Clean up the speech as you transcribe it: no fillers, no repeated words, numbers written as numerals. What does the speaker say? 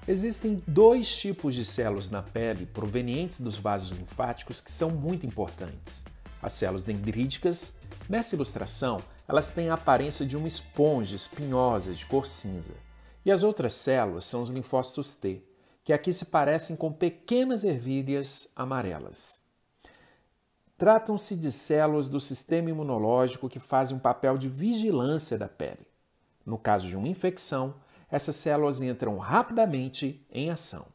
Existem dois tipos de células na pele provenientes dos vasos linfáticos que são muito importantes. As células dendríticas, nessa ilustração, elas têm a aparência de uma esponja espinhosa de cor cinza. E as outras células são os linfócitos T, que aqui se parecem com pequenas ervilhas amarelas. Tratam-se de células do sistema imunológico que fazem um papel de vigilância da pele. No caso de uma infecção, essas células entram rapidamente em ação.